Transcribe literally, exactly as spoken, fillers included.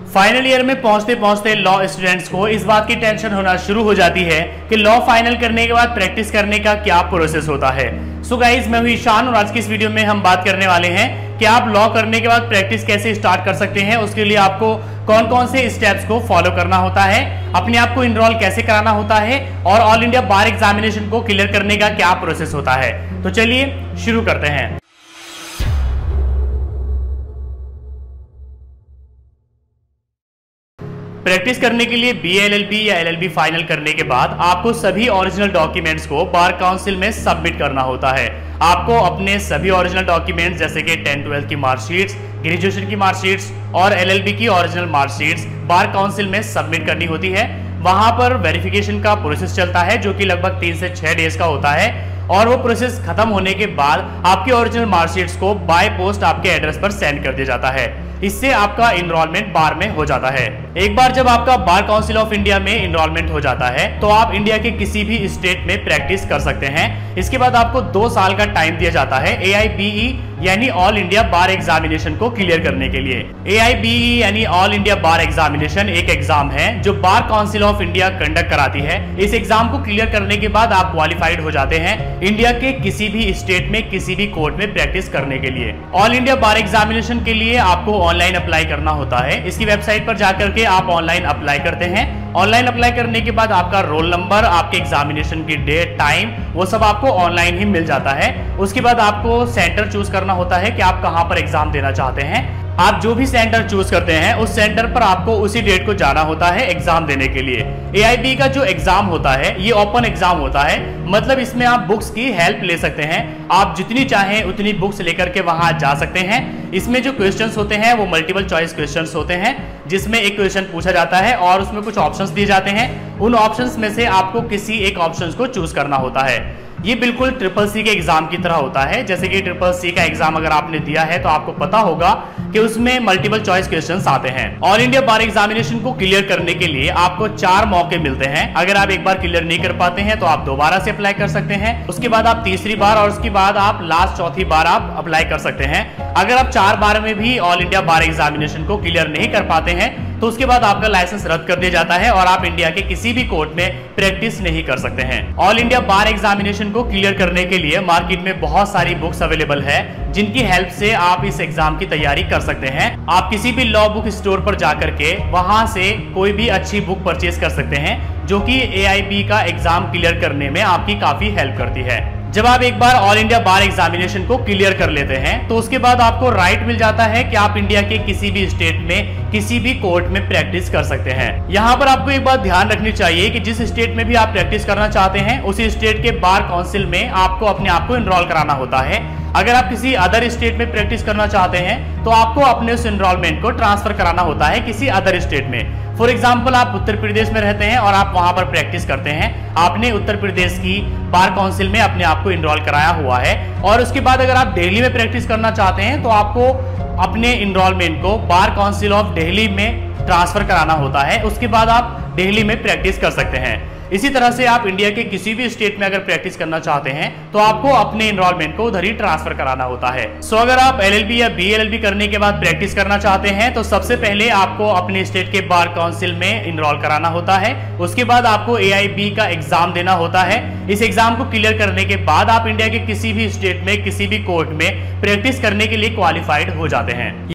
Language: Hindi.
फाइनल ईयर में पहुंचते पहुंचते लॉ स्टूडेंट्स को इस बात की टेंशन होना शुरू हो जाती है कि लॉ फाइनल करने के बाद प्रैक्टिस करने का क्या प्रोसेस होता है। सो गाइस, मैं हूं ईशान और आज की इस वीडियो में हम बात करने वाले हैं कि आप लॉ करने के बाद प्रैक्टिस कैसे स्टार्ट कर सकते हैं। उसके लिए आपको कौन कौन से स्टेप्स को फॉलो करना होता है, अपने आप को इनरोल कैसे कराना होता है और ऑल इंडिया बार एग्जामिनेशन को क्लियर करने का क्या प्रोसेस होता है। तो चलिए शुरू करते हैं। प्रैक्टिस करने के लिए बी एल एल बी या एल एल बी फाइनल करने के बाद आपको सभी ओरिजिनल डॉक्यूमेंट्स को बार काउंसिल में सबमिट करना होता है। आपको अपने सभी ओरिजिनल डॉक्यूमेंट्स जैसे कि टेंथ ट्वेल्थ की मार्कशीट्स, ग्रेजुएशन की मार्कशीट्स और एल एल बी की ओरिजिनल मार्कशीट्स बार काउंसिल में सबमिट करनी होती है। वहां पर वेरिफिकेशन का प्रोसेस चलता है जो कि लगभग तीन से छह डेज का होता है और वो प्रोसेस खत्म होने के बाद आपकी ओरिजिनल मार्कशीट्स को बाय पोस्ट आपके एड्रेस पर सेंड कर दिया जाता है। इससे आपका इनरोलमेंट बार में हो जाता है। एक बार जब आपका बार काउंसिल ऑफ इंडिया में इनरोलमेंट हो जाता है तो आप इंडिया के किसी भी स्टेट में प्रैक्टिस कर सकते हैं। इसके बाद आपको दो साल का टाइम दिया जाता है ए आई बी ई यानी ऑल इंडिया बार एग्जामिनेशन को क्लियर करने के लिए। ए आई बी ई यानी ऑल इंडिया बार एग्जामिनेशन एक एग्जाम है जो bar council of India conduct कराती है। इस एग्जाम को क्लियर करने के बाद आप क्वालिफाइड हो जाते हैं इंडिया के किसी भी स्टेट में किसी भी कोर्ट में प्रैक्टिस करने के लिए। ऑल इंडिया बार एग्जामिनेशन के लिए आपको ऑनलाइन अप्लाई करना होता है। इसकी वेबसाइट पर जाकर के आप ऑनलाइन अप्लाई करते हैं। ऑनलाइन अप्लाई करने के बाद आपका रोल नंबर, आपके एग्जामिनेशन की डेट, टाइम, वो सब आपको ऑनलाइन ही मिल जाता है। उसके बाद आपको सेंटर चूज करना होता है कि आप कहां पर एग्जाम देना चाहते हैं। आप जो भी सेंटर चूज करते हैं उस सेंटर पर आपको उसी डेट को जाना होता है एग्जाम देने के लिए। ए आई बी का जो एग्जाम होता है ये ओपन एग्जाम होता है, मतलब इसमें आप बुक्स की हेल्प ले सकते हैं। आप जितनी चाहें उतनी बुक्स लेकर के वहां जा सकते हैं। इसमें जो क्वेश्चंस होते हैं वो मल्टीपल चॉइस क्वेश्चंस होते हैं जिसमें एक क्वेश्चन पूछा जाता है और उसमें कुछ ऑप्शंस दिए जाते हैं। उन ऑप्शंस में से आपको किसी एक ऑप्शंस को चूज करना होता है। ये बिल्कुल ट्रिपल सी के एग्जाम की तरह होता है। जैसे कि ट्रिपल सी का एग्जाम अगर आपने दिया है तो आपको पता होगा कि उसमें मल्टीपल चॉइस क्वेश्चंस आते हैं। ऑल इंडिया बार एग्जामिनेशन को क्लियर करने के लिए आपको चार मौके मिलते हैं। अगर आप एक बार क्लियर नहीं कर पाते हैं तो आप दोबारा से अप्लाई कर सकते हैं, उसके बाद आप तीसरी बार और उसके बाद आप लास्ट चौथी बार आप अप्लाई कर सकते हैं। अगर आप चार बार में भी ऑल इंडिया बार एग्जामिनेशन को क्लियर नहीं कर पाते हैं तो उसके बाद आपका लाइसेंस रद्द कर दिया जाता है और आप इंडिया के किसी भी कोर्ट में प्रैक्टिस नहीं कर सकते हैं। ऑल इंडिया बार एग्जामिनेशन को क्लियर करने के लिए मार्केट में बहुत सारी बुक्स अवेलेबल है जिनकी हेल्प से आप इस एग्जाम की तैयारी कर सकते हैं। आप किसी भी लॉ बुक स्टोर पर जाकर के वहां से कोई भी अच्छी बुक परचेज कर सकते हैं जो कि ए आई बी का एग्जाम क्लियर करने में आपकी काफी हेल्प करती है। जब आप एक बार ऑल इंडिया बार एग्जामिनेशन को क्लियर कर लेते हैं तो उसके बाद आपको राइट मिल जाता है कि आप इंडिया के किसी भी स्टेट में किसी भी कोर्ट में प्रैक्टिस कर सकते हैं। यहाँ पर आपको एक बात ध्यान रखनी चाहिए कि जिस स्टेट में भी आप प्रैक्टिस करना चाहते हैं उसी स्टेट के बार काउंसिल में आपको अपने आप को इनरोल कराना होता है। अगर आप किसी अदर स्टेट में प्रैक्टिस करना चाहते हैं तो आपको अपने उस एनरोलमेंट को ट्रांसफर कराना होता है किसी अदर स्टेट में। फॉर एग्जाम्पल, आप उत्तर प्रदेश में रहते हैं और आप वहां पर प्रैक्टिस करते हैं। आपने उत्तर प्रदेश की बार काउंसिल में अपने आप को इनरोल कराया हुआ है और उसके बाद अगर आप दिल्ली में प्रैक्टिस करना चाहते हैं तो आपको अपने इनरोलमेंट को बार काउंसिल ऑफ दिल्ली में ट्रांसफर कराना होता है। उसके बाद आप दिल्ली में प्रैक्टिस कर सकते हैं। इसी तरह से आप इंडिया के किसी भी स्टेट में अगर प्रैक्टिस करना चाहते हैं तो आपको अपने इनरोलमेंट को उधर ही ट्रांसफर कराना होता है। सो so, अगर आप एल एल बी या बी एल एल बी करने के बाद प्रैक्टिस करना चाहते हैं तो सबसे पहले आपको अपने स्टेट के बार काउंसिल में इनरोल कराना होता है। उसके बाद आपको ए आई बी का एग्जाम देना होता है। इस एग्जाम को क्लियर करने के बाद आप इंडिया के किसी भी स्टेट में किसी भी कोर्ट में प्रैक्टिस करने के लिए क्वालिफाइड हो जाते हैं।